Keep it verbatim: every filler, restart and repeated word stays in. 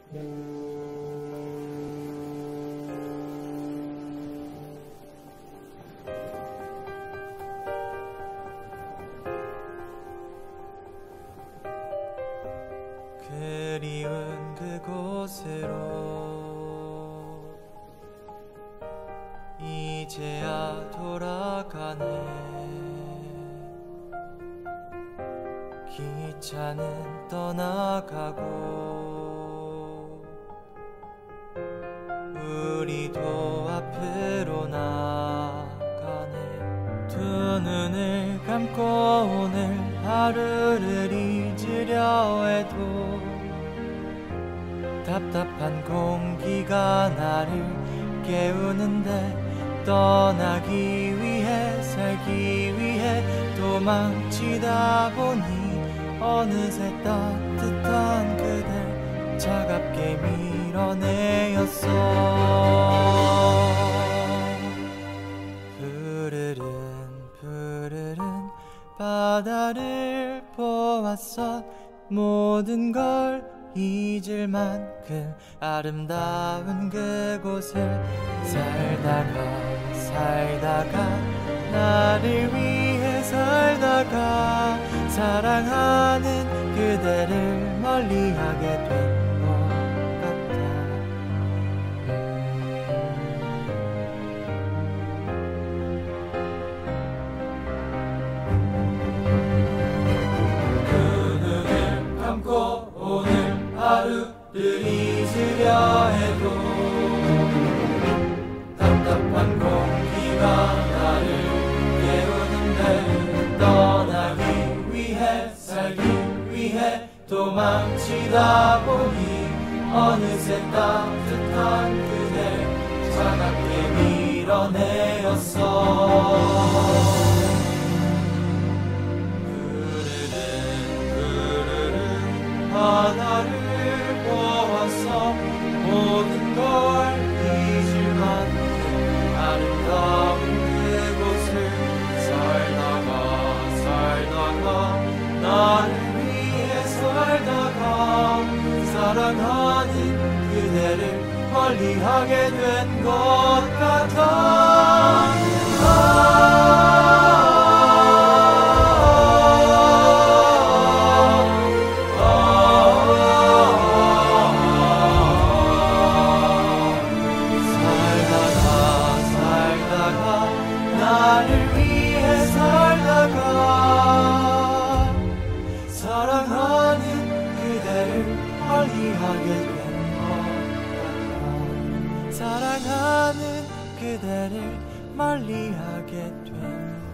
그리운 그곳으로 이제야 돌아가네. 기차는 떠나가고 우리도 앞으로 나가네. 두 눈을 감고 오늘 하루를 잊으려 해도 답답한 공기가 나를 깨우는데, 떠나기 위해 살기 위해 도망치다 보니 어느새 따뜻한 그댈 차갑게 밀어내었어. 푸르른 푸르른 바다를 보았어. 모든 걸 잊을 만큼 아름다운 그곳을 살다가 살다가 나를 위해 살다가 사랑하는 그대를 멀리하게 된 것 같아. 그 눈을 감고 오늘 하루를 잊으려 해도 답답한 공기가 나를 깨우는데, 떠나기 위해 살기 위해 도망치다 보니 어느새 따뜻한 그댈 차갑게 밀어내었어. 푸르른 푸르른 바다를 보았어. 모든 걸 잊을 만큼 아름다운 그곳을 살다가 살다가 나를 위해 살다가 사랑하는 그대를 멀리하게 된 것 같아. 아 나를 위해 살다가 사랑하는 그대를 멀리하게 된 것 같아. 사랑하는 그대를 멀리하게 된